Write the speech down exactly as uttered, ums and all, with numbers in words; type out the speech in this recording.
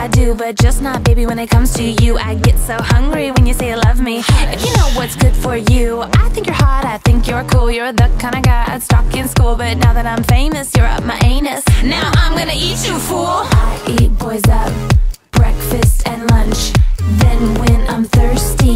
I do, but just not, baby, when it comes to you. I get so hungry when you say you love me. If you know what's good for you, I think you're hot, I think you're cool. You're the kind of guy I'd stalk in school, but now that I'm famous, you're up my anus. Now I'm gonna eat you, fool. I eat boys up, breakfast and lunch. Then when I'm thirsty,